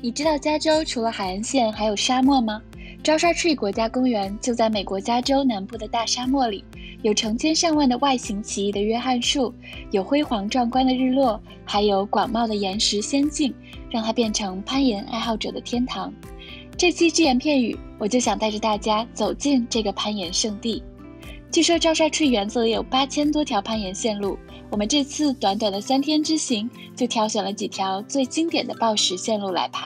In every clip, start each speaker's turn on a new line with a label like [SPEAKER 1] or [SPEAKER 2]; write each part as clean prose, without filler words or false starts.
[SPEAKER 1] 你知道加州除了海岸线还有沙漠吗？ Joshua Tree 国家公园就在美国加州南部的大沙漠里，有成千上万的外形奇异的约翰树，有辉煌壮观的日落，还有广袤的岩石仙境，让它变成攀岩爱好者的天堂。这期只言片语，我就想带着大家走进这个攀岩圣地。据说Joshua Tree园子里有8000多条攀岩线路，我们这次短短的3天之行，就挑选了几条最经典的抱石线路来爬。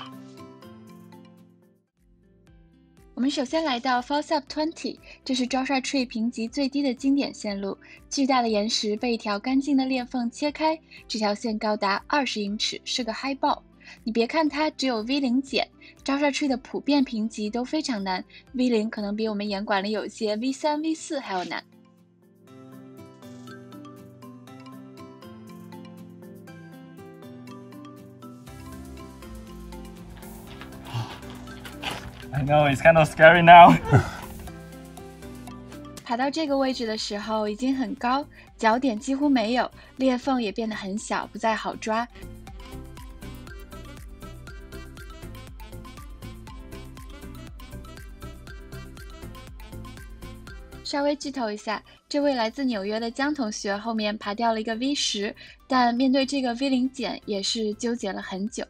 [SPEAKER 1] 我们首先来到 Falls Up 20， 这是 Joshua Tree 评级最低的经典线路。巨大的岩石被一条干净的裂缝切开，这条线高达20英尺，是个嗨爆。你别看它只有 V0 减，Joshua Tree 的普遍评级都非常难， V0 可能比我们岩馆里有些 V3、V4 还要难。
[SPEAKER 2] I know, it's kind of scary now.
[SPEAKER 1] 爬到这个位置的时候已经很高，脚点几乎没有，裂缝也变得很小，不再好抓。稍微剧透一下，这位来自纽约的江同学后面爬掉了一个 V10， 但面对这个 V0 减也是纠结了很久。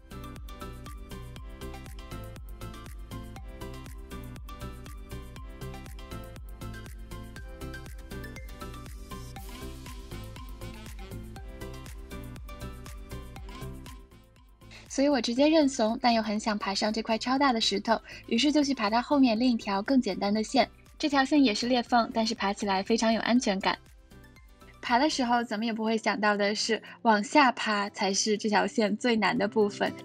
[SPEAKER 1] 所以我直接认怂，但又很想爬上这块超大的石头，于是就去爬它后面另一条更简单的线。这条线也是裂缝，但是爬起来非常有安全感。爬的时候怎么也不会想到的是，往下爬才是这条线最难的部分。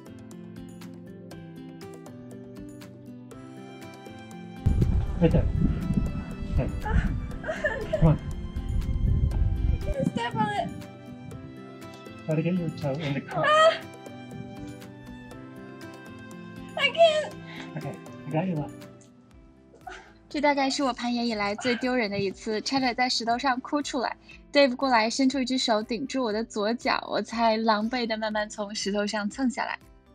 [SPEAKER 2] Right there. Okay. Come on.
[SPEAKER 3] I can't step on it.
[SPEAKER 2] Try to get your toe in the car.
[SPEAKER 3] I can't.
[SPEAKER 2] Okay, I got you left.
[SPEAKER 1] 这大概是我攀岩以来最丢人的一次，差点在石头上哭出来。Dave 过来伸出一只手顶住我的左脚，我才狼狈地慢慢从石头上蹭下来。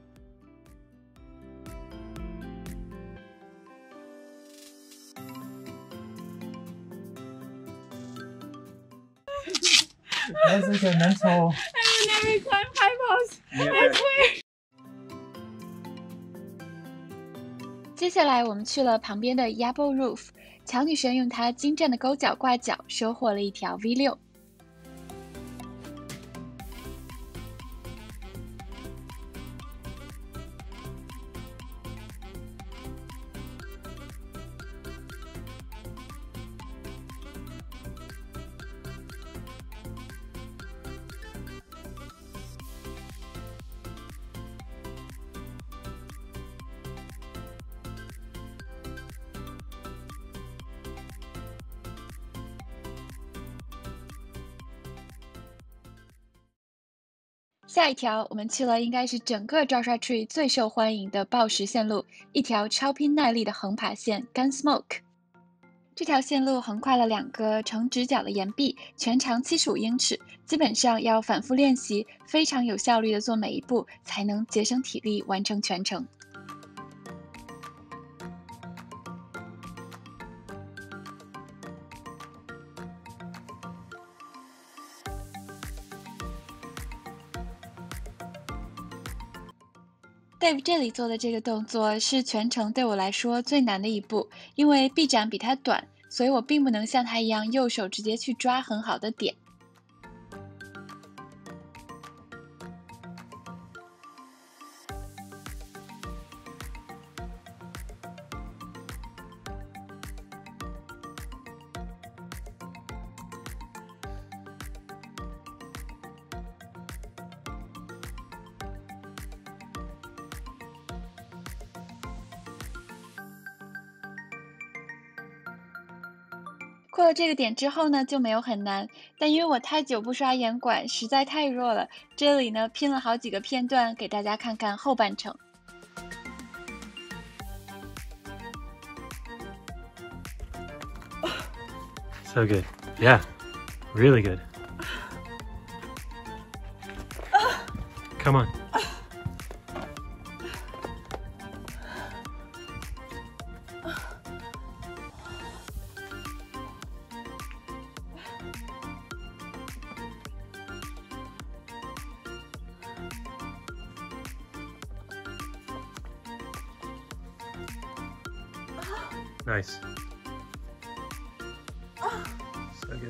[SPEAKER 2] That's like a mental.
[SPEAKER 3] I will never climb high walls. I swear.
[SPEAKER 1] 接下来我们去了旁边的 Yabo Roof， 乔女神用她精湛的勾脚挂脚收获了一条 V6。下一条我们去了应该是整个 Joshua Tree 最受欢迎的抱石线路，一条超拼耐力的横爬线 Gunsmoke。 这条线路横跨了2个呈直角的岩壁，全长75英尺，基本上要反复练习，非常有效率的做每一步，才能节省体力完成全程。Dave 这里做的这个动作是全程对我来说最难的一步，因为臂展比它短，所以我并不能像他一样右手直接去抓很好的点。过了这个点之后呢，就没有很难，但因为我太久不刷岩馆，实在太弱了。这里呢拼了好几个片段给大家看看后半程。
[SPEAKER 2] So good. Yeah, really good. Come on. Nice. So good.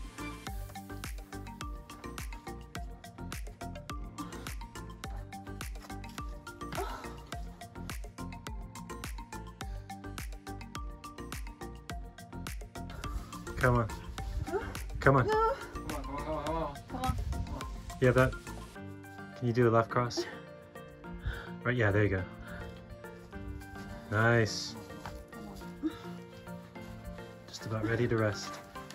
[SPEAKER 2] Come on. Come on.
[SPEAKER 3] Come on.
[SPEAKER 2] You have that? Can you do a left cross? Right, yeah, there you go. Nice. Just about ready to rest.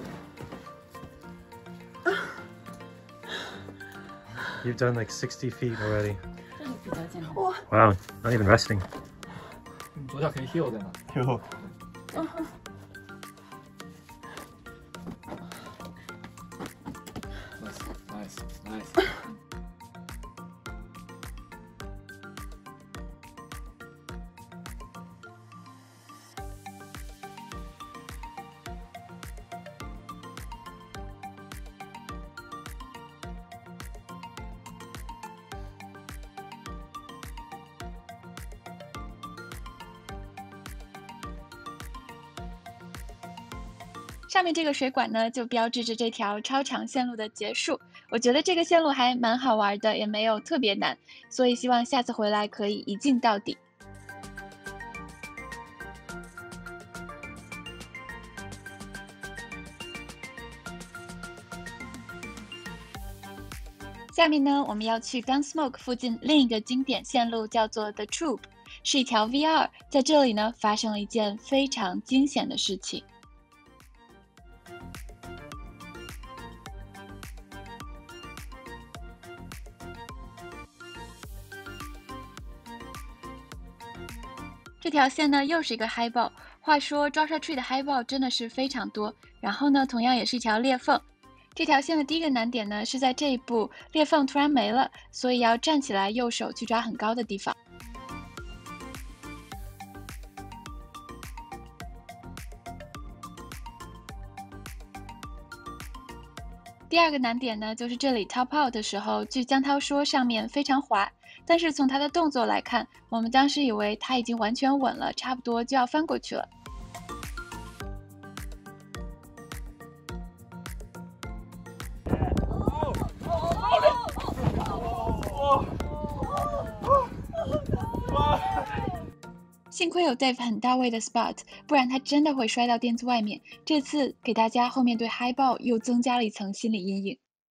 [SPEAKER 2] You've done like 60 feet already. Wow, not even resting.
[SPEAKER 4] 左脚可以 heel 在哪
[SPEAKER 2] Yo.
[SPEAKER 4] ？Nice.
[SPEAKER 1] 上面这个水管呢，就标志着这条超长线路的结束。我觉得这个线路还蛮好玩的，也没有特别难，所以希望下次回来可以一镜到底。下面呢，我们要去 Gunsmoke 附近另一个经典线路，叫做 The Tube， 是一条 V2。在这里呢，发生了一件非常惊险的事情。这条线呢，又是一个 highball。话说 Joshua Tree 的 highball 真的是非常多，然后呢，同样也是一条裂缝。这条线的第一个难点呢，是在这一步裂缝突然没了，所以要站起来，右手去抓很高的地方。第二个难点呢，就是这里 top out 的时候，据江涛说上面非常滑，但是从他的动作来看，我们当时以为他已经完全稳了，差不多就要翻过去了。幸亏有 Dave 很到位的 spot， 不然他真的会摔到垫子外面。这次给大家后面对 highball 又增加了一层心理阴影。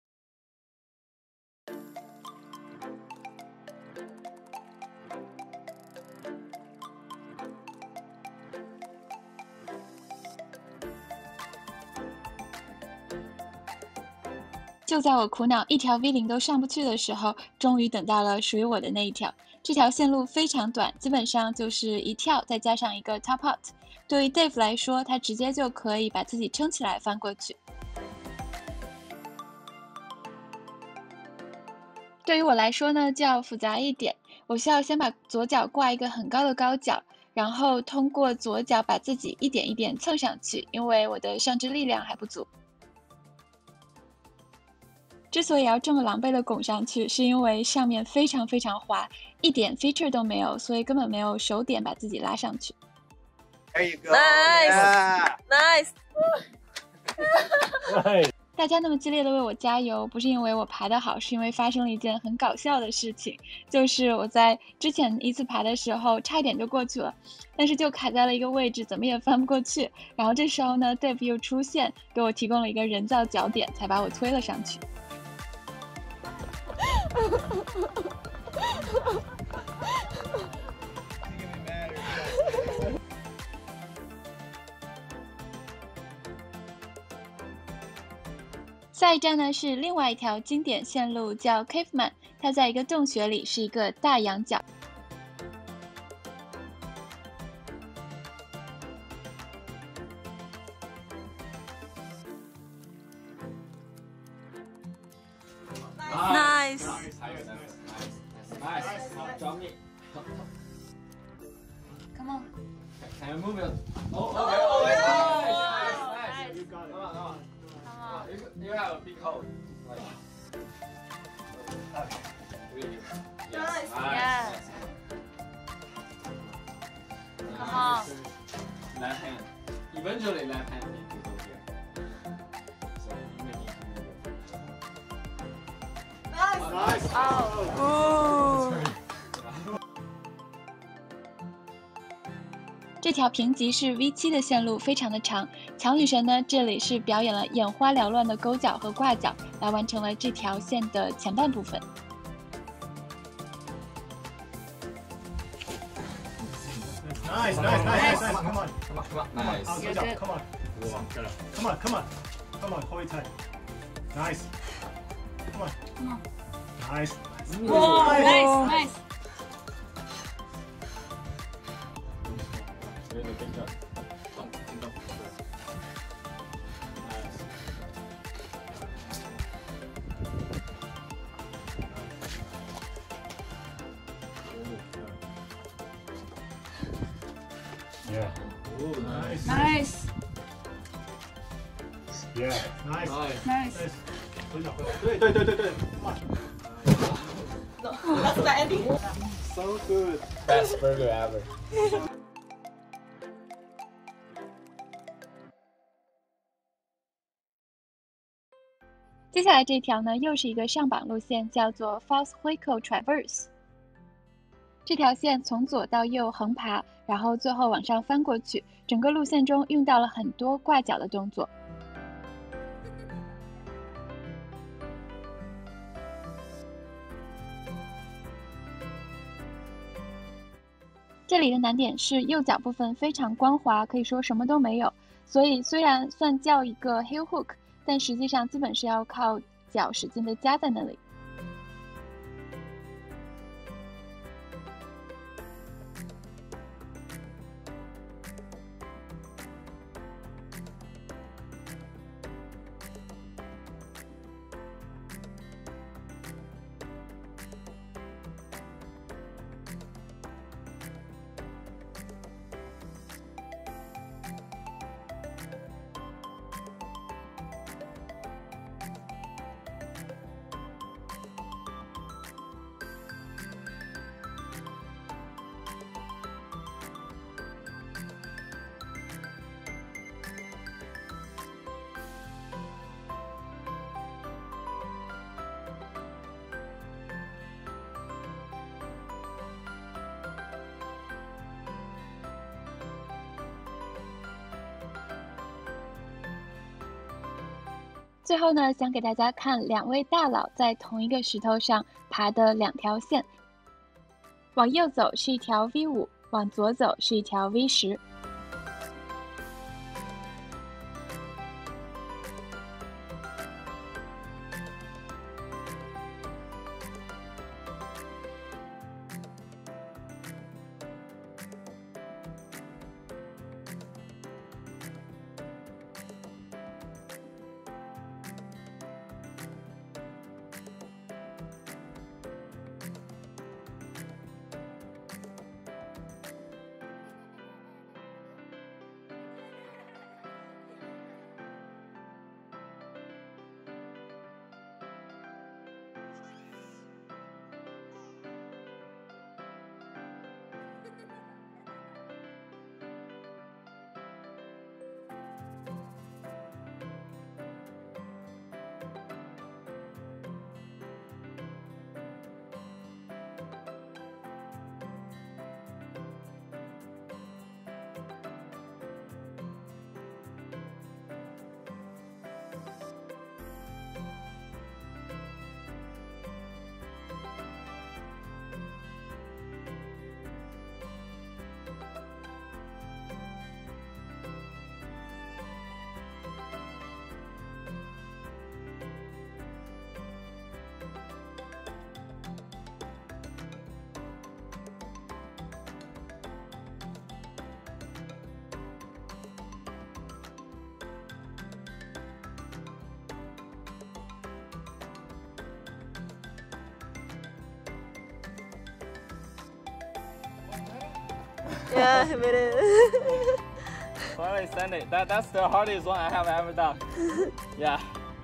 [SPEAKER 1] 就在我苦恼一条 V0 都上不去的时候，终于等到了属于我的那一条。这条线路非常短，基本上就是一跳再加上一个 top out。对于 Dave 来说，他直接就可以把自己撑起来翻过去。对于我来说呢，就要复杂一点。我需要先把左脚挂一个很高的高脚，然后通过左脚把自己一点一点蹭上去，因为我的上肢力量还不足。之所以要这么狼狈的拱上去，是因为上面非常非常滑，一点 feature 都没有，所以根本没有手点把自己拉上去。
[SPEAKER 5] There you go.
[SPEAKER 3] Nice.
[SPEAKER 2] Nice.
[SPEAKER 1] 大家那么激烈的为我加油，不是因为我爬得好，是因为发生了一件很搞笑的事情，就是我在之前一次爬的时候差一点就过去了，但是就卡在了一个位置，怎么也翻不过去。然后这时候呢 Dave 又出现，给我提供了一个人造脚点，才把我推了上去。下一站呢是另外一条经典线路，叫 Caveman， 它在一个洞穴里，是一个大仰角。
[SPEAKER 3] Nice.
[SPEAKER 4] Nice. Drop me.
[SPEAKER 1] Come on.
[SPEAKER 4] Can you move it? Oh,
[SPEAKER 3] Oh,
[SPEAKER 4] okay.
[SPEAKER 3] nice.
[SPEAKER 4] You got it. Come on.
[SPEAKER 3] Come on.
[SPEAKER 4] You have a big hole. Really?
[SPEAKER 3] Nice.
[SPEAKER 4] Nice.
[SPEAKER 3] Yeah. Come on.
[SPEAKER 4] Left hand. Eventually, left hand needs to go here. So you may need to move it.
[SPEAKER 3] Nice.
[SPEAKER 4] Nice.
[SPEAKER 3] Oh.
[SPEAKER 1] 这条评级是 V7的线路非常的长，乔女神呢这里是表演了眼花缭乱的勾脚和挂脚，来完成了这条线的前半部分。
[SPEAKER 5] Nice, nice, nice, nice. Come on,
[SPEAKER 4] Come on, come on.
[SPEAKER 5] I'll
[SPEAKER 4] Nice.
[SPEAKER 5] get up. Come on, come on, come on, come on. Hold it tight. Nice. Come on,
[SPEAKER 3] Come on.
[SPEAKER 5] nice.
[SPEAKER 3] Whoa, nice, nice.
[SPEAKER 4] Really big jump. Jump, jump. Nice.
[SPEAKER 5] Yeah.
[SPEAKER 4] Ooh, nice.
[SPEAKER 3] Nice.
[SPEAKER 5] Yeah. Nice.
[SPEAKER 4] Nice.
[SPEAKER 3] Nice.
[SPEAKER 5] Nice. 对。Come on.
[SPEAKER 3] That's the ending.
[SPEAKER 5] So good.
[SPEAKER 4] Best burger ever.
[SPEAKER 1] 接下来这条呢，又是一个上榜路线，叫做 False Huico Traverse。这条线从左到右横爬，然后最后往上翻过去，整个路线中用到了很多挂脚的动作。这里的难点是右脚部分非常光滑，可以说什么都没有，所以虽然算叫一个 heel hook， 但实际上基本是要靠脚使劲的夹在那里。最后呢，想给大家看两位大佬在同一个石头上爬的两条线，往右走是一条 V5， 往左走是一条 V10。
[SPEAKER 3] Yeah, I made it.
[SPEAKER 4] Finally send it. That's the hardest one I have ever done. Yeah.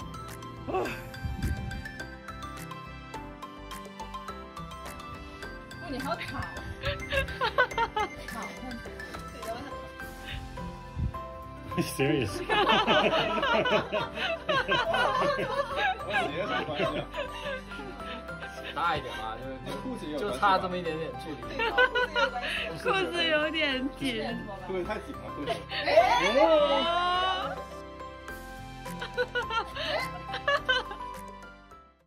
[SPEAKER 3] 你好吵。吵，看。
[SPEAKER 2] You serious?
[SPEAKER 4] 大一点嘛，就差这么一点点距离。
[SPEAKER 3] 裤子有点紧。
[SPEAKER 5] 裤子太紧了，裤子。